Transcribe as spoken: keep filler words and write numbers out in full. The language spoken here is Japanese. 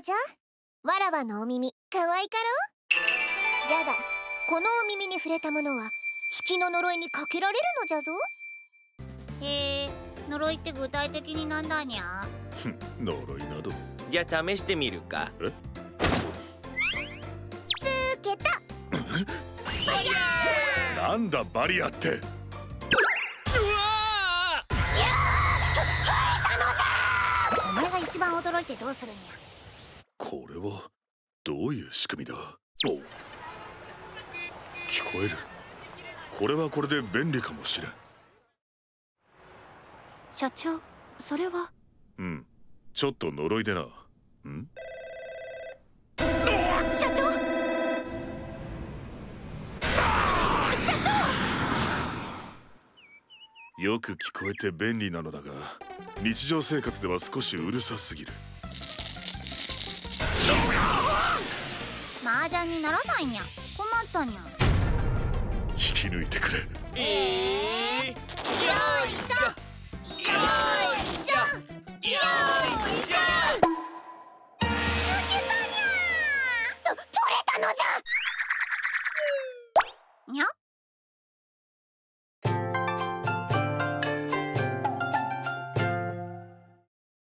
じゃ。わらわのお耳かわいかろう。じゃがこのお耳に触れたものは月の呪いにかけられるのじゃぞ。 へえ、呪いって具体的になんだにゃ。 呪いなど。 じゃあ試してみるか。 えつけた。 なんだバリアって。 うわお前が一番驚いてどうするんや。 これはどういう仕組みだ。お、聞こえる。これはこれで便利かもしれん。 社長、それは。 うん、ちょっと呪いでな。ん？ 社長！社長！よく聞こえて便利なのだが、日常生活では少しうるさすぎる。 麻雀にならないにゃ。困ったにゃ。 引き抜いてくれ。 ええー、よいしょよいしょよいしょ。抜けたにゃー。と取れたのじゃ。にゃ。